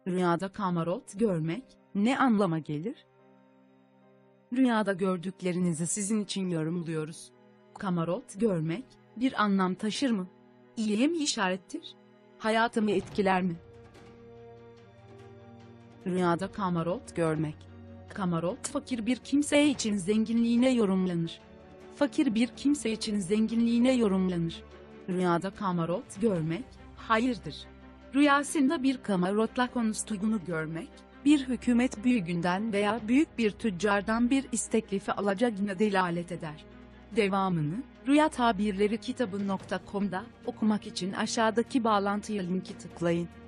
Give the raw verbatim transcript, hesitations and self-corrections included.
Rüyada kamarot görmek ne anlama gelir? Rüyada gördüklerinizi sizin için yorumluyoruz. Kamarot görmek bir anlam taşır mı? İyiye mi işarettir? Hayatımı etkiler mi? Rüyada kamarot görmek. Kamarot fakir bir kimse için zenginliğine yorumlanır. Fakir bir kimse için zenginliğine yorumlanır. Rüyada kamarot görmek hayırdır. Rüyasında bir kamarotla konuştuğunu görmek, bir hükümet büyüğünden veya büyük bir tüccardan bir isteklifi alacağına delalet eder. Devamını, rüya tabirleri kitabı nokta com'da okumak için aşağıdaki bağlantıya linki tıklayın.